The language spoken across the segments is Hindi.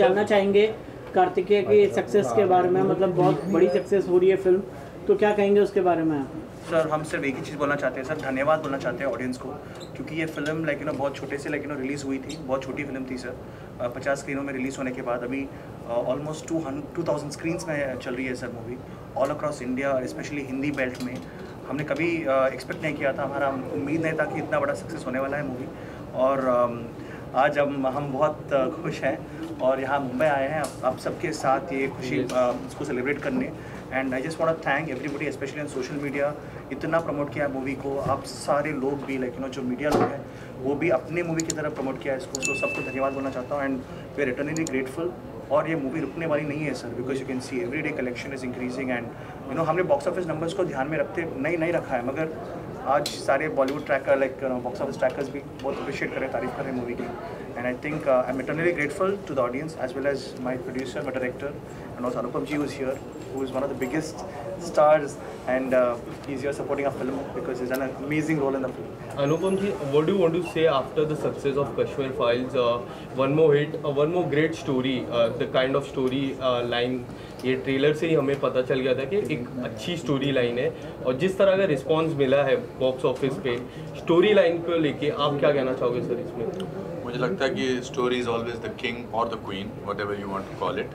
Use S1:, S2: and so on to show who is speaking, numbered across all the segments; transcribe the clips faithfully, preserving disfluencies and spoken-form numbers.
S1: जानना चाहेंगे कार्तिकेय की सक्सेस के बारे में, मतलब बहुत बड़ी सक्सेस हो रही है फिल्म, तो क्या कहेंगे उसके बारे में आप?
S2: सर हम सिर्फ एक ही चीज़ बोलना चाहते हैं सर, धन्यवाद बोलना चाहते हैं ऑडियंस को, क्योंकि ये फिल्म लाइक यू नो बहुत छोटे से लाइक यू नो रिलीज़ हुई थी, बहुत छोटी फिल्म थी सर, पचास स्क्रीनों में रिलीज़ होने के बाद अभी almost two hundred two thousand screens में चल रही है sir movie all across India, specially Hindi belt में। हमने कभी एक्सपेक्ट नहीं किया था, हमारा उम्मीद नहीं था कि इतना बड़ा सक्सेस होने वाला है मूवी, और आज हम हम बहुत खुश हैं और यहाँ मुंबई आए हैं आप सबके साथ ये खुशी इसको सेलिब्रेट करने। And I just want to thank everybody specially on social media, इतना प्रमोट किया है मूवी को, आप सारे लोग भी लाइक यू नो जो मीडिया लोग हैं वो भी अपने मूवी की तरह प्रमोट किया है इसको, सो सबको धन्यवाद बोलना चाहता हूँ। And we are eternally grateful, और ये मूवी रुकने वाली नहीं है sir, because you can see every day collection is increasing. And you know हमने बॉक्स ऑफिस नंबर्स को ध्यान में रखते नहीं नहीं रखा है, मगर आज सारे Bollywood tracker like box office trackers भी बहुत अप्रिशिएट कर रहे हैं, तारीफ कर रहे हैं मूवी की। And I think I am eternally grateful to the audience as well as my producer, my director, and also Anupam ji was here, who is one of the biggest stars, and uh, he's here supporting our film because he's done an amazing role in the film.
S3: Anupam ji, what do you want to say after the success of Kashmir Files? Uh, one more hit, uh, one more great story, uh, the kind of story uh, line, ये ट्रेलर से ही हमें पता चल गया था कि एक अच्छी स्टोरी लाइन है, और जिस तरह का रिस्पांस मिला है बॉक्स ऑफिस पे स्टोरी लाइन को लेके, आप क्या कहना चाहोगे सर इसमें?
S4: मुझे लगता है कि story is always the king और the queen, whatever you want to call it.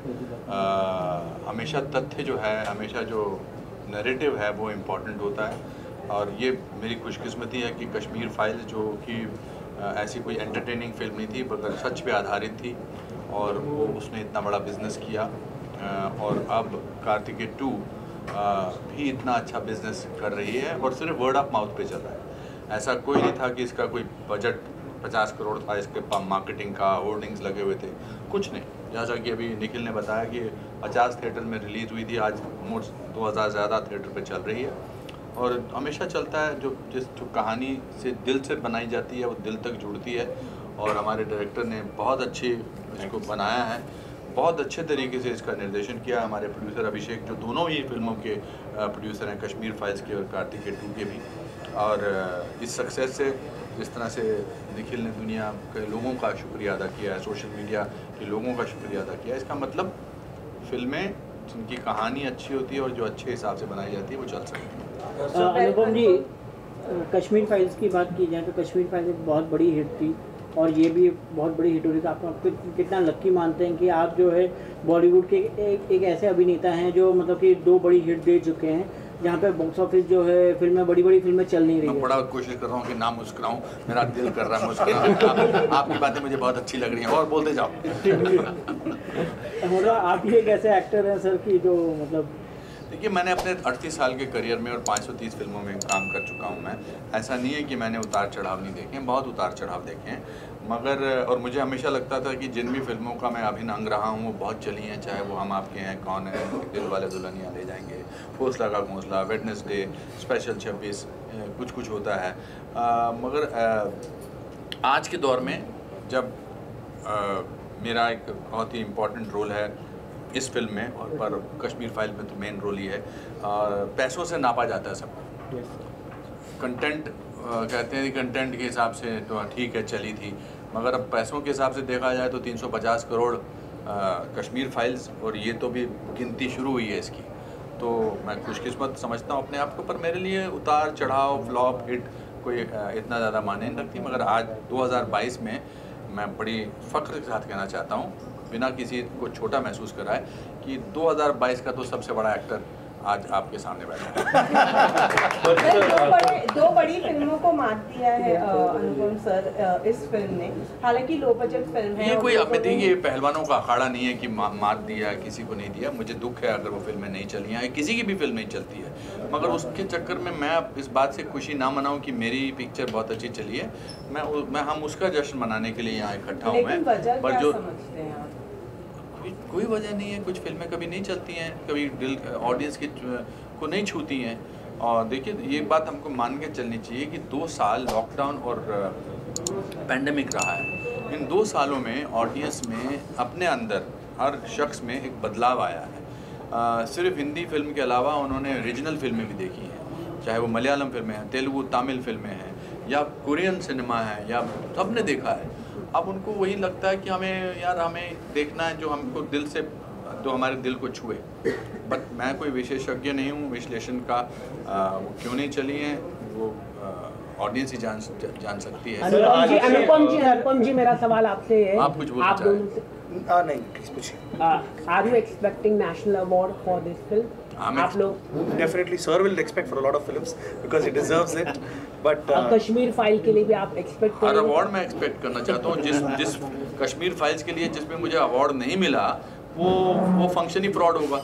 S4: हमेशा तथ्य जो है, हमेशा जो नैरेटिव है वो इम्पोर्टेंट होता है, और ये मेरी खुशकिस्मती है कि कश्मीर फाइल्स जो कि ऐसी कोई एंटरटेनिंग फिल्म नहीं थी मगर सच पे आधारित थी, और वो उसने इतना बड़ा बिजनेस किया, और अब कार्तिकेय टू भी इतना अच्छा बिजनेस कर रही है, और सिर्फ वर्ड ऑफ माउथ पे चल रहा है। ऐसा कोई नहीं था कि इसका कोई बजट पचास करोड़ था इसके मार्केटिंग का, होर्डिंग्स लगे हुए थे, कुछ नहीं। जैसा कि अभी निखिल ने बताया कि पचास थिएटर में रिलीज़ हुई थी, आज मोस्ट दो हज़ार ज़्यादा थिएटर पे चल रही है, और हमेशा चलता है जो जिस जो कहानी से दिल से बनाई जाती है वो दिल तक जुड़ती है, और हमारे डायरेक्टर ने बहुत अच्छी इसको बनाया है, बहुत अच्छे तरीके से इसका निर्देशन किया। हमारे प्रोड्यूसर अभिषेक जो दोनों ही फिल्मों के प्रोड्यूसर हैं, कश्मीर फाइल्स के और कार्तिकेय टू के भी, और इस सक्सेस से जिस तरह से निखिल ने दुनिया के लोगों का शुक्रिया अदा किया है, सोशल मीडिया के लोगों का शुक्रिया अदा किया है, इसका मतलब फिल्में जिनकी कहानी अच्छी होती है और जो अच्छे हिसाब से बनाई जाती है वो चल सकती है।
S1: अनुपम जी, कश्मीर फाइल्स की बात की जाए तो कश्मीर फाइल्स एक बहुत बड़ी हिट थी, और ये भी बहुत बड़ी हिट हो रही थी। आप कितना लक्की मानते हैं कि आप जो है बॉलीवुड के एक, एक ऐसे अभिनेता हैं जो मतलब कि दो बड़ी हिट दे चुके हैं, जहाँ पे बॉक्स ऑफिस जो है फिल्में बड़ी बड़ी फिल्में चल नहीं रही है।
S4: मैं बड़ा कोशिश कर रहा हूँ कि ना मुस्कुराऊँ, मेरा दिल कर रहा है मुस्कुराऊँ। आपकी बातें मुझे बहुत अच्छी लग रही हैं, और बोलते जाओ।
S1: मतलब आप ही एक ऐसे एक्टर हैं सर कि जो मतलब,
S4: देखिए मैंने अपने अड़तीस साल के करियर में और पाँच सौ तीस फिल्मों में काम कर चुका हूँ मैं। ऐसा नहीं है कि मैंने उतार चढ़ाव नहीं देखे हैं, बहुत उतार चढ़ाव देखे हैं, मगर और मुझे हमेशा लगता था कि जिन भी फिल्मों का मैं अभिनय अंग रहा हूँ वो बहुत चली हैं, चाहे वो हम आपके हैं, कौन है, दिल वाले दुल्हनिया ले जाएंगे, हौसला का घोंसला, वेडनेसडे, स्पेशल छब्बीस, कुछ कुछ होता है। आ, मगर आ, आज के दौर में जब आ, मेरा एक बहुत ही इम्पोर्टेंट रोल है इस फिल्म में, और पर कश्मीर फाइल में तो मेन रोल ही है, और पैसों से नापा जाता है सब। कंटेंट कहते हैं कि कंटेंट के हिसाब से तो ठीक है चली थी, मगर अब पैसों के हिसाब से देखा जाए तो तीन सौ पचास करोड़ आ, कश्मीर फाइल्स, और ये तो भी गिनती शुरू हुई है इसकी। तो मैं खुशकिस्मत समझता हूँ अपने आप को, पर मेरे लिए उतार चढ़ाव, फ्लॉप, हिट कोई इतना ज़्यादा मायने नहीं रखती। मगर आज दो हज़ार बाईस में मैं बड़ी फ़ख्र के साथ कहना चाहता हूँ, बिना किसी को छोटा महसूस कराए, कि दो हज़ार बाईस का तो सबसे बड़ा एक्टर आज आपके सामने बैठा है।
S5: दो बड़ी दो बड़ी फिल्मों को मात दिया है अनुपम सर इस फिल्म ने, हालांकि लो बजट फिल्म है।
S4: ये कोई अब देखिए पहलवानों का अखाड़ा नहीं है कि मा, मात दिया किसी को नहीं दिया। मुझे दुख है अगर वो फिल्में नहीं चली हैं, किसी की भी फिल्म नहीं चलती है, मगर उसके चक्कर में मैं इस बात से खुशी ना मनाऊं कि मेरी पिक्चर बहुत अच्छी चली है। मैं मैं हम उसका जश्न मनाने के लिए यहाँ इकट्ठा हूँ मैं, पर जो कोई वजह नहीं है। कुछ फिल्में कभी नहीं चलती हैं, कभी दिल ऑडियंस की को नहीं छूती हैं। और देखिए ये बात हमको मान के चलनी चाहिए कि दो साल लॉकडाउन और पैंडेमिक रहा है। इन दो सालों में ऑडियंस में अपने अंदर हर शख्स में एक बदलाव आया है। आ, सिर्फ हिंदी फिल्म के अलावा उन्होंने रीजनल फिल्में भी देखी हैं, चाहे वो मलयालम फिल्में हैं, तेलुगु तमिल फिल्में हैं, या कोरियन सिनेमा है, या सबने देखा है। अब उनको वही लगता है कि हमें यार हमें देखना है जो हमको दिल से, जो हमारे दिल को छुए। बट मैं कोई विशेषज्ञ नहीं हूँ विश्लेषण का, आ, वो क्यों नहीं चली हैं वो ऑडियंस ही जान जान सकती है।
S6: अनुपम जी अनुपम जी अनुपम जी मेरा सवाल आपसे है,
S4: आप कुछ बोलना
S6: आप दोनों से
S2: आ, नहीं प्लीज पूछिए।
S6: Are you expecting national award for this film? आप लोग
S2: definitely sir will expect for a lot of films because he deserves it, but
S6: Kashmir file के लिए भी आप एक्सपेक्ट
S4: हर
S6: करें?
S4: अवार्ड मैं एक्सपेक्ट करना चाहता हूँ। जिस जिस कश्मीर फाइल्स के लिए जिसमें मुझे अवार्ड नहीं मिला वो वो फंक्शन ही फ्रॉड होगा।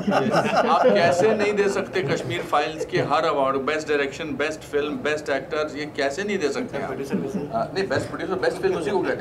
S4: आप कैसे नहीं दे सकते कश्मीर फाइल्स के हर award, best direction, best film, best actors, ये कैसे नहीं दे सकते आप? आ, नहीं बेस्ट प्रोड्यूसर, बेस्ट फिल्म उसी को कहते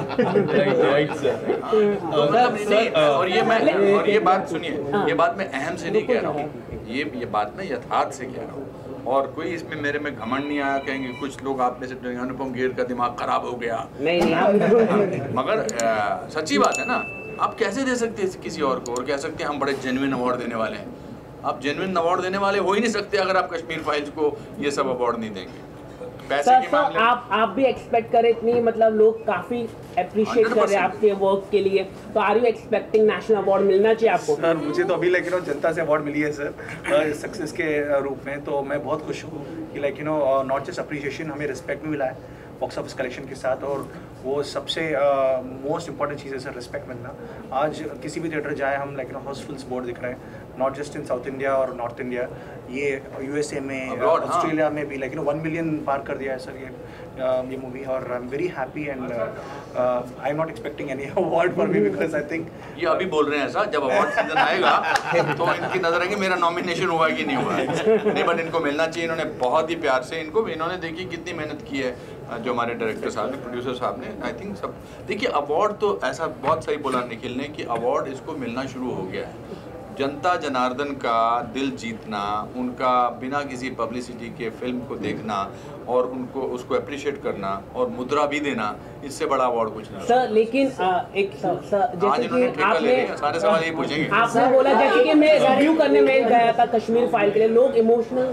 S4: हैं।
S3: Right sir.
S4: तो मतलब नहीं, और ये मैं और ये बात सुनिए, ये बात मैं अहम से नहीं कह रहा हूँ, ये ये बात मैं यथार्थ से कह रहा हूँ। और कोई इसमें मेरे में घमंड नहीं आया, कहेंगे कुछ लोग आप में से अनुपम खेर का दिमाग खराब हो गया।
S6: नहीं नहीं
S4: मगर आ, सच्ची बात है ना, आप कैसे दे सकते हैं किसी और को और कह सकते हैं हम बड़े जेन्युइन अवार्ड देने वाले हैं? आप जेन्युइन अवार्ड देने वाले हो ही नहीं सकते अगर आप कश्मीर फाइल्स को ये सब अवार्ड नहीं देंगे। पैसे
S6: सर
S4: के
S6: सर
S4: मामले
S6: आप आप भी एक्सपेक्ट करें इतनी, मतलब लोग काफी अप्रिशिएट कर रहे हैं आपके वर्क के लिए, तो are you expecting national award मिलना चाहिए आपको?
S2: सर मुझे तो अभी लाइक यू नो जनता से अवार्ड मिली है सर सक्सेस के रूप में, तो मैं बहुत खुश हूँ कि like you know not just appreciation, हमें रिस्पेक्ट भी मिला है बॉक्स ऑफिस कलेक्शन के साथ, और वो सबसे मोस्ट इंपॉर्टेंट चीज़ है सर, रिस्पेक्ट मिलना। आज किसी भी थिएटर जाए हम like you know housefulls board दिख रहे हैं, not just in south India और नॉर्थ इंडिया, ये यूएसए में, ऑस्ट्रेलिया में भी like you know one million पार कर दिया है सर ये ये मूवी, और I am very happy and I am not expecting any award for me because I think
S4: ये अभी बोल रहे हैं ऐसा, जब अवार्ड सीजन आएगा तो इनकी नजर है कि मेरा नॉमिनेशन हुआ कि नहीं हुआ है। नहीं बट इनको मिलना चाहिए, इन्होंने बहुत ही प्यार से इनको, इन्होंने देखिए कितनी मेहनत की है जो हमारे डायरेक्टर साहब ने, प्रोड्यूसर साहब ने। आई थिंक सब देखिए अवार्ड तो ऐसा बहुत सही बोला निखिल ने कि अवार्ड इसको मिलना शुरू हो गया है। जनता जनार्दन का दिल जीतना, उनका बिना किसी पब्लिसिटी के फिल्म को देखना और उनको उसको अप्रिशिएट करना और मुद्रा भी देना, इससे बड़ा अवार्ड कुछ नहीं।
S6: सर लेकिन आ, एक सर, सर
S4: आज
S6: जैसे
S4: इन्होंने
S6: कि
S4: ठेका ले
S6: आपने
S4: लिया, सारे सवाल यही पूछेंगे।
S6: आपने बोला जैसे कि मैं रिव्यू करने में गया था कश्मीर फाइल के लिए, लोग इमोशनल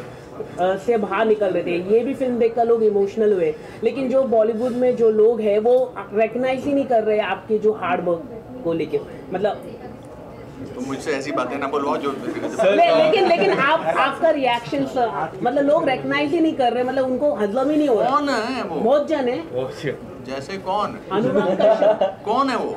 S6: से बाहर निकल रहे थे, ये भी फिल्म देखकर लोग इमोशनल हुए, लेकिन जो बॉलीवुड में जो लोग हैं वो रिकग्नाइज ही नहीं कर रहे आपके जो हार्ड वर्क को लेके, मतलब
S4: तो मुझसे ऐसी बातें ना बोलवाओ जो
S6: ले, लेकिन लेकिन आप आपका रिएक्शन सर, मतलब लोग रिकग्नाइज ही नहीं कर रहे, मतलब उनको हजम ही नहीं हो रहा।
S4: कौन है वो?
S6: बहुत जन है।
S4: जैसे कौन?
S6: अनुराग कश्यप।
S4: कौन है वो?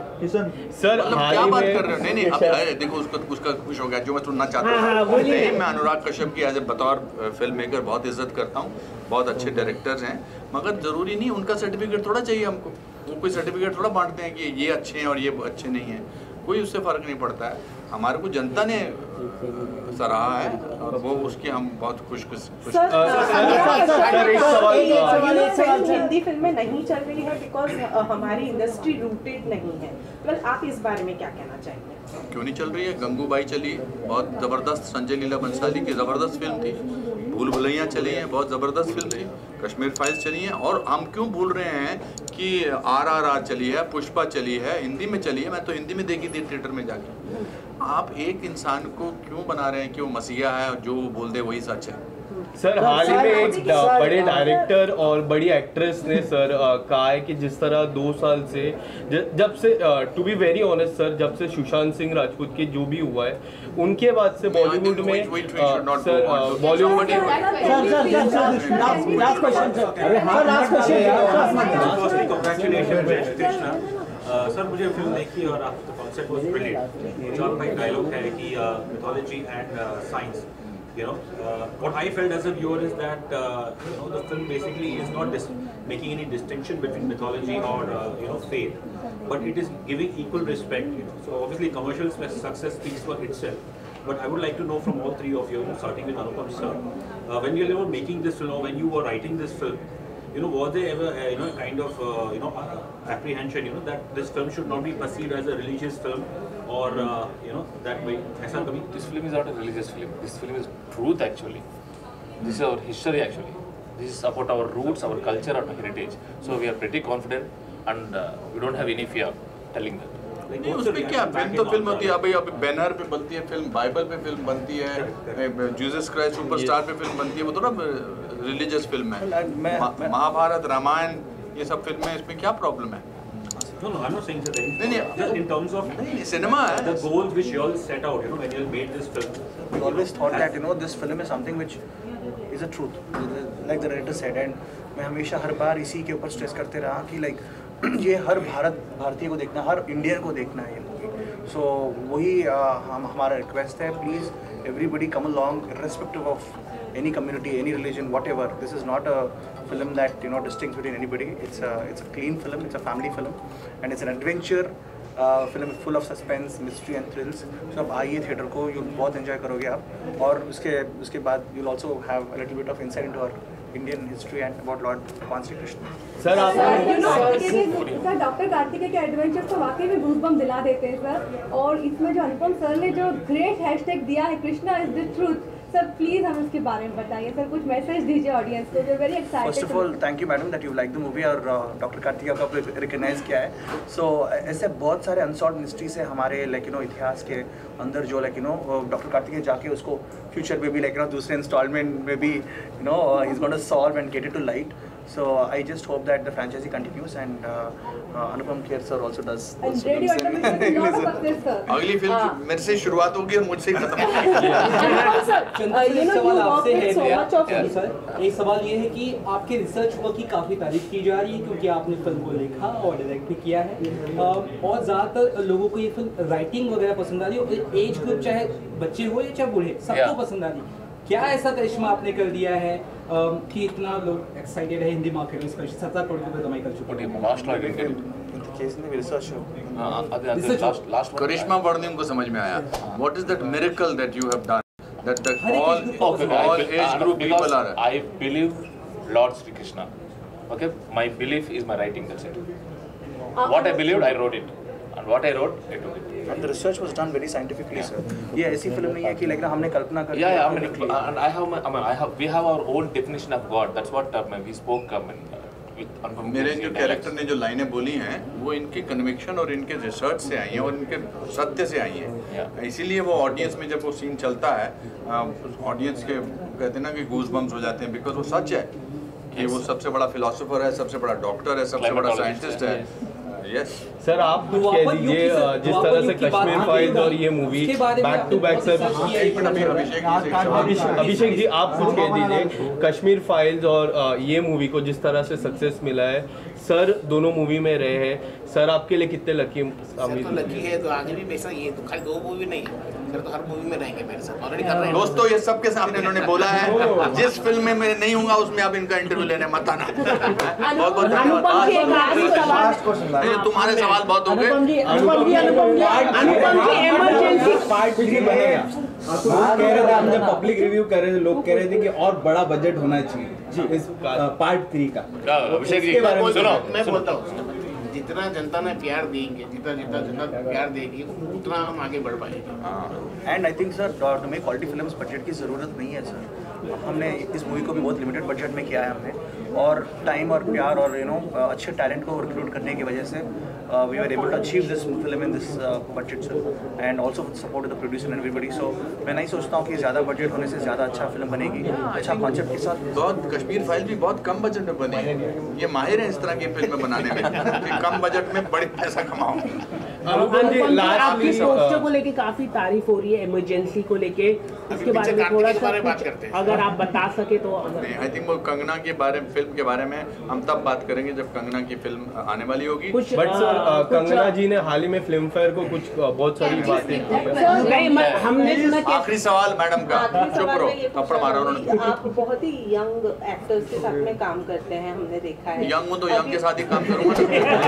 S3: सर
S4: मतलब
S3: हाल
S4: क्या
S3: ही
S4: बात
S3: में
S4: कर रहे हो? नहीं नहीं अब अरे देखो उसका उसका खुश हो गया जो मैं सुनना चाहता
S6: हाँ, हाँ,
S4: हूँ।
S6: बोलिए।
S4: नहीं मैं अनुराग कश्यप की एज ए बतौर फिल्म मेकर बहुत इज्जत करता हूँ, बहुत अच्छे डायरेक्टर्स हैं, मगर ज़रूरी नहीं उनका सर्टिफिकेट थोड़ा चाहिए हमको। वो कोई सर्टिफिकेट थोड़ा बांटते हैं कि ये अच्छे हैं और ये अच्छे नहीं हैं, कोई उससे फ़र्क नहीं पड़ता है। हमारे को जनता ने सराहा है और वो उसके हम बहुत खुश खुश खुश
S5: सर,
S3: सर, एक सवाल-
S5: ये फिल्म हिंदी फिल्में नहीं चल रही है बिकॉज हमारी इंडस्ट्री रूटेड नहीं है। वेल आप इस बारे में क्या कहना चाहेंगे?
S4: क्यों नहीं चल रही है? गंगूबाई चली, बहुत ज़बरदस्त, संजय लीला बंसाली की ज़बरदस्त फिल्म थी। भूल भुलैया चली है, बहुत ज़बरदस्त फिल्म थी। कश्मीर फाइल्स चली हैं, और हम क्यों भूल रहे हैं कि आर आर आर चली है, पुष्पा चली है, हिंदी में चली है। मैं तो हिंदी में देखी थी थिएटर में जाके। आप एक इंसान को क्यों बना रहे हैं कि वो मसीहा है और जो वो बोल दे वही सच है?
S3: सर हाल ही में एक ड- बड़े डायरेक्टर और बड़ी एक्ट्रेस ने सर अ, कहा है कि जिस तरह दो साल से ज- जब से to be very honest sir, जब से सुशांत सिंह राजपूत के जो भी हुआ है उनके बाद से बॉलीवुड में
S4: Wait, wait, we should not
S3: अ, sir
S4: go on to-
S3: Bollywood
S1: sir sir sir sir last last question sir, sir last
S7: Firstly,
S1: question.
S7: congratulations, Jai Shri Krishna. Uh, sir मुझे फिल्म देखी और आपका कॉन्सेप्ट वाज ब्रिलियंट। जो आपका एक डायलॉग है कि mythology and science, you know, uh, what I felt as a viewer is that uh, you know the film basically is not dis- making any distinction between mythology or uh, you know faith, but it is giving equal respect. You know, so obviously commercial success speaks for itself. But I would like to know from all three of you, you know, starting with Anupam sir, uh, when you were making this film, or when you were writing this film, you know, was there ever uh, you know kind of uh, you know uh, apprehension, you know, that this film should not be perceived as a religious film, or uh, you know that way? ऐसा कभी?
S8: This film is not a religious film. This film is truth actually. This is our history actually. This is about our roots, our culture, our heritage. So we are pretty confident, and uh, we don't have any fear telling that.
S7: Like,
S4: नहीं
S7: what's the
S4: उसमें क्या,
S7: reaction back
S4: फिल्म तो
S7: in
S4: फिल्म होती है।
S7: Andhra?
S4: अभी अभी बैनर पे बनती है फिल्म, बाइबल पे फिल्म बनती है, जीसस क्राइस्ट सुपरस्टार पे फिल्म बनती है, वो तो ना रिलीजियस फिल्म है।
S2: मैं-
S4: मा-
S2: मैं-
S4: महाभारत, रामायण, ये सब फिल्में, इसमें क्या प्रॉब्लम है?
S7: No, no, I'm not saying that.
S4: नहीं, नहीं,
S7: Just in terms of
S4: नहीं, cinema है.
S7: the goals which you all set out, you know, when you all made this film.
S2: We always thought that you know this film is something which is a truth, like the director said, and मैं हमेशा हर बार इसी के ऊपर स्ट्रेस करते रहा कि like ये हर भारत भारतीय को देखना, हर इंडियन को देखना है ये मूवी. सो वही हम हमारा रिक्वेस्ट है, please everybody come along irrespective of any community, any religion, whatever. This is not a film that you know distinguishes between anybody. It's a it's a clean film, it's a family film, and it's an adventure uh, film full of suspense, mystery and thrills. So आप आइए थिएटर को, you बहुत enjoy करोगे आप, और उसके उसके बाद you'll also have a little bit of insight into our Indian history and about Lord Bhagwan Sri Krishna.
S3: Sir आप
S9: सर डॉक्टर कार्तिकेय के एडवेंचर तो वाकई में गूज़बम्प दिला देते हैं सर, और इसमें जो अनुपम सर ने जो ग्रेट हैशटैग दिया है Krishna is the truth, sir please हमें उसके बारे में बताइए सर, कुछ मैसेज दीजिए ऑडियंस को जो very excited.
S2: First of all thank you madam that you like the movie और डॉक्टर कार्तिकेय को आपने रिकग्नाइज किया है. सो so, ऐसे बहुत सारे अनसॉल्व्ड मिस्ट्रीज है हमारे लाइक यू नो इतिहास के अंदर जो like you know doctor Kartikeya जाके उसको फ्यूचर में भी लाइक यू नो दूसरे इंस्टॉलमेंट में भी you know he is going to solve and get it to light. So I just hope that the franchise continues and uh, uh, Anupam Kher sir also does.
S9: And Radio Automatic is not a success, sir.
S4: अगली फिल्म मेरे से शुरुआत होगी और मुझसे ही खत्म होगी.
S5: You know, you work with so much of
S10: sir एक सवाल ये है कि आपके रिसर्च वर्क की काफ़ी तारीफ की जा रही है क्योंकि आपने फिल्म को लिखा और डायरेक्ट भी किया है, और ज़्यादातर लोगों को ये फिल्म राइटिंग वगैरह पसंद आ रही है, और एज ग्रुप चाहे बच्चे हो या चाहे बूढ़े सबको पसंद आ रही है. क्या ऐसा करिश्मा आपने कर दिया है कि इतना लोग एक्साइटेड है हिंदी मार्केट में, स्पेशली सत्तर करोड़ रुपए कमाई कर चुके हैं?
S8: लास्ट लास्ट
S4: करिश्मा वर्णिम को समझ में आया. What is that miracle that you have done that the all all age group people are.
S8: I believe lord Shri Krishna. Okay, my belief is my writing, that's it. What I believed I wrote it, and what I wrote I took it.
S2: And the research was done very scientifically, sir. ये ऐसी फिल्म नहीं है कि like ना हमने कल्पना कर.
S8: Yeah, yeah, I mean, and I have my, I mean, I have, we have our own definition of God. That's what uh, we spoke. I mean, with Anupam.
S4: मेरे जो कैरेक्टर ने जो लाइनें बोली हैं वो इनकी कन्विक्शन और इनके रिसर्च से आई हैं और इनके सत्य से आई हैं. इसीलिए वो ऑडियंस में जब वो सीन चलता है ऑडियंस के कहते हैं ना कि गूज बम्स हो जाते हैं, बिकॉज वो सच है कि वो सबसे बड़ा फिलोसोफर है, सबसे बड़ा डॉक्टर है, सबसे बड़ा साइंटिस्ट है. यस
S3: सर आप कुछ कह दीजिए जिस तरह से कश्मीर फाइल्स और ये movie back to back. Sir Abhishek ji आप कुछ कह दीजिए कश्मीर फाइल्स और ये मूवी को जिस तरह से सक्सेस मिला है. सर दोनों मूवी में रहे हैं, सर आपके लिए कितने लकी?
S11: तो लकी है तो आगे भी वैसा, ये तो खाली दो मूवी नहीं सर, तो हर मूवी में रहेंगे मेरे साथ, ऑलरेडी कर रहे हैं.
S4: दोस्तों ये सबके सामने इन्होंने बोला है, जिस फिल्म में मैं नहीं हूँगा उसमें आप इनका इंटरव्यू लेने मत आना. बहुत बहुत धन्यवाद. तुम्हारे सवाल बहुत हो गए.
S6: Anupam ji Anupam ji Anupam ji emergency
S12: part three बनेगा. लोग कह रहे थे, हम जब पब्लिक रिव्यू कर रहे थे लोग कह रहे थे कि और बड़ा बजट होना चाहिए इस पार्ट थ्री का.
S8: अभिषेक जी सुनो,
S11: मैं बोलता हूँ जितना जनता ने प्यार देंगे, जितना जितना जितना प्यार देगी उतना हम आगे बढ़ पाएंगे.
S2: एंड आई थिंक सर हमें क्वालिटी फिल्म्स बजट की ज़रूरत नहीं है सर. हमने इस मूवी को भी बहुत लिमिटेड बजट में किया है हमने, और टाइम और प्यार और यू नो अच्छे टैलेंट को रिक्रूट करने की वजह से we are able to achieve this film in this budget sir, and also support the producer and everybody. So मैं नहीं सोचता हूँ कि ज़्यादा बजट होने से ज़्यादा अच्छा फिल्म बनेगी, अच्छा कॉन्सेप्ट के साथ.
S4: बहुत कश्मीर फाइल भी बहुत कम बजट में बनी है. ये माहिर है इस तरह की फिल्में बनाने में कि कम बजट में बड़े पैसा कमाओ.
S6: आपकी पोस्टर को लेके काफी तारीफ हो रही है, इमरजेंसी को लेके, इसके बारे में थोड़ा सा अगर आप बता सके तो.
S4: आई थिंक वो कंगना के बारे में, फिल्म के बारे में हम तब बात करेंगे जब कंगना की फिल्म आने वाली होगी.
S3: बट सर कंगना जी ने हाल ही में फिल्म फेयर को कुछ बहुत सारी बातें.
S6: हमने
S4: आखिरी सवाल मैडम का, चुप रहो, थप्पड़ मारा उन्होंने.
S5: आप बहुत ही यंग एक्टर्स के साथ में काम करते हैं, हमने देखा है.
S4: यंग हूँ तो यंग के साथ ही काम करूँगा.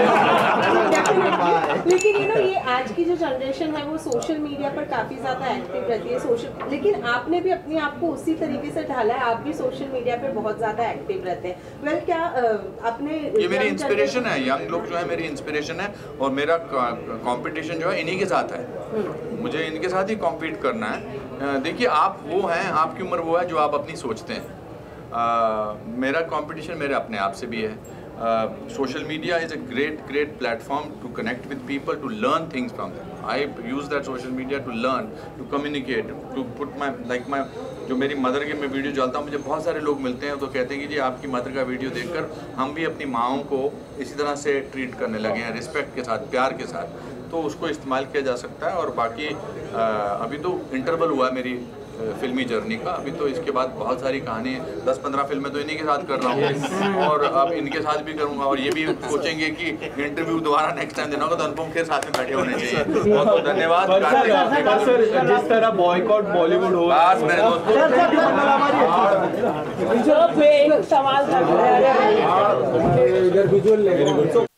S5: लेकिन यू नो ये आज की जो जनरेशन है वो सोशल मीडिया पर काफी ज्यादा एक्टिव रहती है. सोशल लेकिन आपने भी अपने आप को उसी तरीके से ढाला है, आप भी सोशल मीडिया पे बहुत ज्यादा एक्टिव रहते हैं. वेल well, क्या आपने,
S4: ये मेरी इंस्पिरेशन है, यंग लोग जो है मेरी इंस्पिरेशन है, और मेरा कंपटीशन जो है इन्हीं के साथ है. मुझे इनके साथ ही कॉम्पीट करना है. देखिए आप वो हैं, आपकी उम्र वो है जो आप अपनी सोचते हैं. uh, मेरा कंपटीशन मेरे अपने आप से भी है. Social media is a great great platform to connect with people, to learn things from them. I use that social media to learn, to communicate, to put my like my जो मेरी मदर की मैं वीडियो डालता हूँ, मुझे बहुत सारे लोग मिलते हैं तो कहते हैं कि जी आपकी मदर का वीडियो देखकर हम भी अपनी माओं को इसी तरह से ट्रीट करने लगे हैं, रिस्पेक्ट के साथ, प्यार के साथ, तो उसको इस्तेमाल किया जा सकता है। और बाकी आ, अभी तो इंटरवल हुआ है मेरी फिल्मी जर्नी का, अभी तो इसके बाद बहुत सारी कहानी, दस पंद्रह फिल्में तो इन्हीं के साथ कर रहा हूँ और अब इनके साथ भी करूँगा, और ये भी सोचेंगे कि इंटरव्यू दोबारा नेक्स्ट टाइम देना होगा तो अनुपम खेर साथ में बैठे होने चाहिए। बहुत बहुत धन्यवाद।
S3: सर जिस तरह बॉयकॉट बॉलीवुड हो,
S4: बस मेरे दोस्तों
S6: सवाल था